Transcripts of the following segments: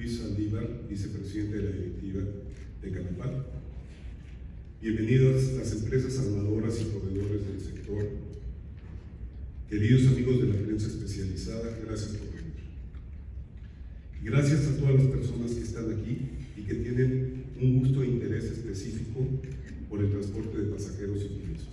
Luis Saldívar, vicepresidente de la directiva de Canapal. Bienvenidos las empresas armadoras y proveedores del sector. Queridos amigos de la prensa especializada, gracias por venir. Y gracias a todas las personas que están aquí y que tienen un gusto e interés específico por el transporte de pasajeros y turismo.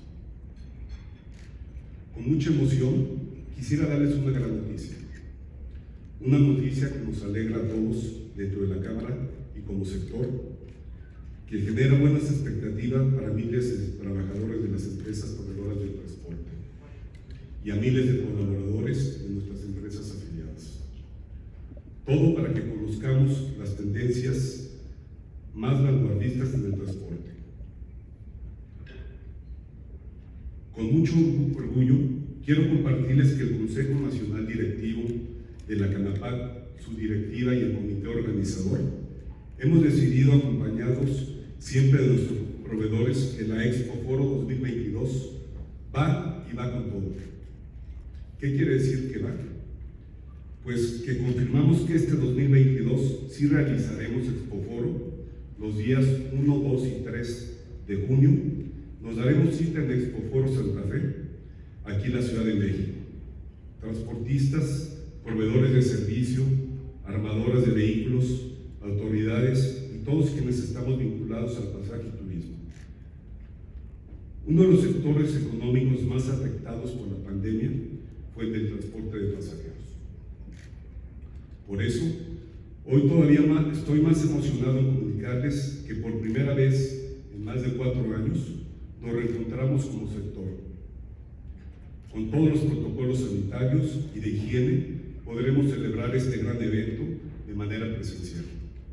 Con mucha emoción, quisiera darles una gran noticia. Una noticia que nos alegra a todos dentro de la Cámara y como sector, que genera buenas expectativas para miles de trabajadores de las empresas proveedoras del transporte y a miles de colaboradores de nuestras empresas afiliadas. Todo para que conozcamos las tendencias más vanguardistas en el transporte. Con mucho orgullo, quiero compartirles que el Consejo Nacional Directivo de la Canapal, su directiva y el comité organizador, hemos decidido, acompañados siempre de nuestros proveedores, que la Expo Foro 2022 va y va con todo. ¿Qué quiere decir que va? Pues que confirmamos que este 2022 sí realizaremos Expo Foro los días 1, 2 y 3 de junio. Nos daremos cita en Expo Foro Santa Fe, aquí en la Ciudad de México. Transportistas, proveedores de servicio, armadoras de vehículos, autoridades y todos quienes estamos vinculados al pasaje y turismo. Uno de los sectores económicos más afectados por la pandemia fue el del transporte de pasajeros. Por eso, hoy todavía estoy más emocionado en comunicarles que por primera vez en más de 4 años nos reencontramos como sector. Con todos los protocolos sanitarios y de higiene, podremos celebrar este gran evento de manera presencial.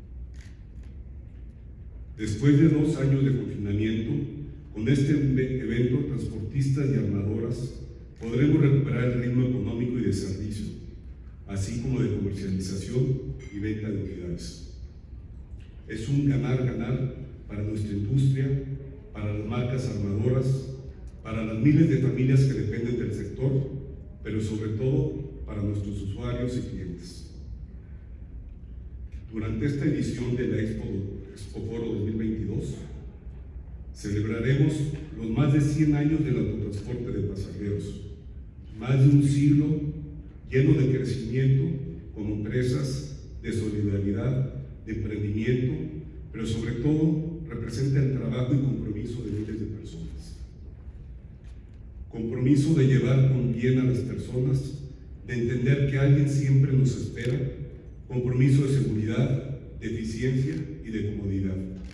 Después de 2 años de confinamiento, con este evento, transportistas y armadoras podremos recuperar el ritmo económico y de servicio, así como de comercialización y venta de unidades. Es un ganar-ganar para nuestra industria, para las marcas armadoras, para las miles de familias que dependen del sector, pero sobre todo para nuestros usuarios y clientes. Durante esta edición de la Expo Foro 2022, celebraremos los más de 100 años del autotransporte de pasajeros, más de un siglo lleno de crecimiento como empresas de solidaridad, de emprendimiento, pero sobre todo representa el trabajo y compromiso de miles de personas. Compromiso de llevar con bien a las personas, de entender que alguien siempre nos espera, compromiso de seguridad, de eficiencia y de comodidad.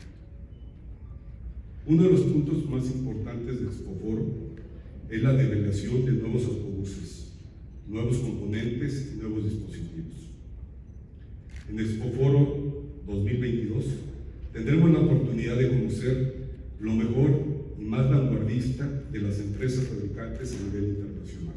Uno de los puntos más importantes de Expoforo es la develación de nuevos autobuses, nuevos componentes y nuevos dispositivos. En Expoforo 2022 tendremos la oportunidad de conocer lo mejor y más vanguardista de las empresas fabricantes a nivel internacional.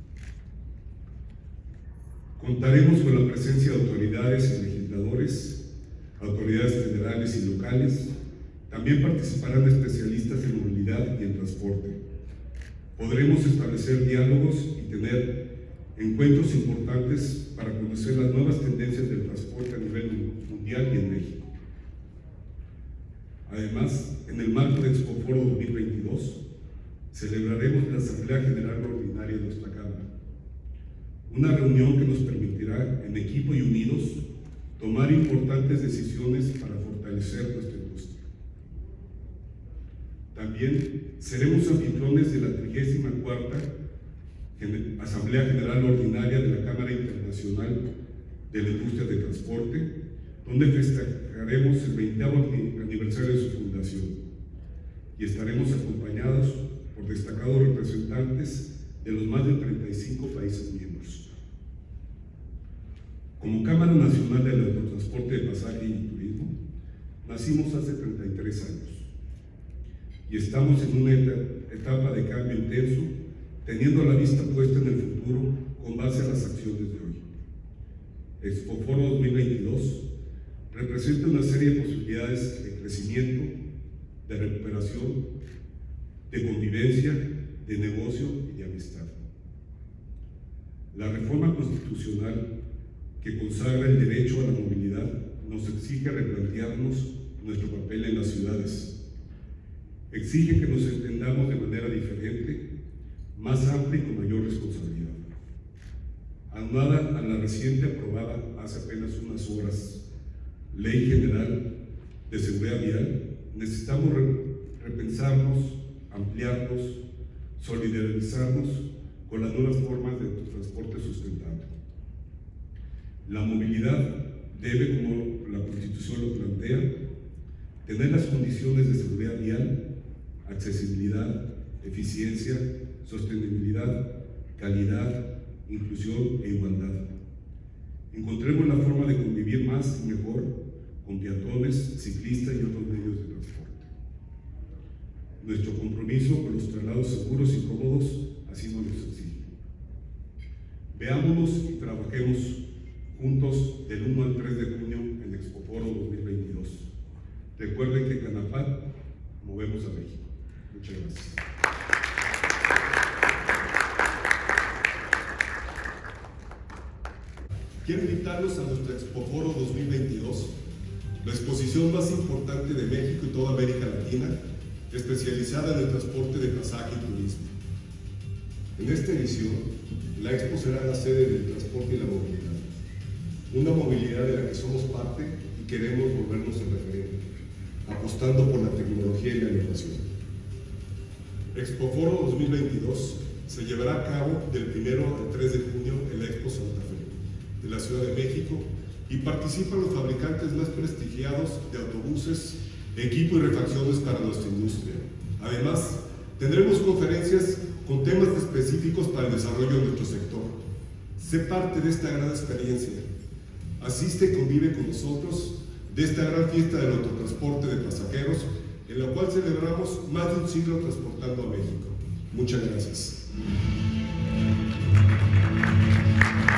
Contaremos con la presencia de autoridades y legisladores, autoridades federales y locales. También participarán especialistas en movilidad y en transporte. Podremos establecer diálogos y tener encuentros importantes para conocer las nuevas tendencias del transporte a nivel mundial y en México. Además, en el marco de Expo Foro 2022, celebraremos la Asamblea General Ordinaria de nuestra Cámara, una reunión que nos permitirá, en equipo y unidos, tomar importantes decisiones para fortalecer nuestra industria. También seremos anfitriones de la 34ª Asamblea General Ordinaria de la Cámara Internacional de la Industria de Transporte, donde festejaremos el 20º aniversario de su fundación y estaremos acompañados por destacados representantes de los más de 35 países miembros. Como Cámara Nacional del Autotransporte de Pasaje y Turismo, nacimos hace 33 años y estamos en una etapa de cambio intenso, teniendo la vista puesta en el futuro con base a las acciones de hoy. Expo Foro 2022 representa una serie de posibilidades de crecimiento, de recuperación, de convivencia, de negocio y de amistad. La reforma constitucional que consagra el derecho a la movilidad nos exige replantearnos nuestro papel en las ciudades. Exige que nos entendamos de manera diferente, más amplia y con mayor responsabilidad. Aunada a la reciente aprobada hace apenas unas horas Ley General de Seguridad Vial, necesitamos repensarnos, ampliarnos, solidarizarnos con las nuevas formas de transporte sustentable. La movilidad debe, como la Constitución lo plantea, tener las condiciones de seguridad vial, accesibilidad, eficiencia, sostenibilidad, calidad, inclusión e igualdad. Encontremos la forma de convivir más y mejor con peatones, ciclistas y otros medios de transporte. Nuestro compromiso con los traslados seguros y cómodos así nos lo exige. Veámonos y trabajemos juntos del 1 al 3 de junio en Expoforo 2022. Recuerden que Canapat movemos a México. Muchas gracias. Quiero invitarlos a nuestra Expoforo 2022, la exposición más importante de México y toda América Latina, especializada en el transporte de pasaje y turismo. En esta edición, la Expo será la sede del transporte y la movilidad, una movilidad de la que somos parte y queremos volvernos el referente, apostando por la tecnología y la innovación. Expoforo 2022 se llevará a cabo del 1 al 3 de junio en la Expo Santa Fe de la Ciudad de México y participan los fabricantes más prestigiados de autobuses, equipo y refacciones para nuestra industria. Además, tendremos conferencias con temas específicos para el desarrollo de nuestro sector. Sé parte de esta gran experiencia. Asiste y convive con nosotros de esta gran fiesta del autotransporte de pasajeros, en la cual celebramos más de un siglo transportando a México. Muchas gracias.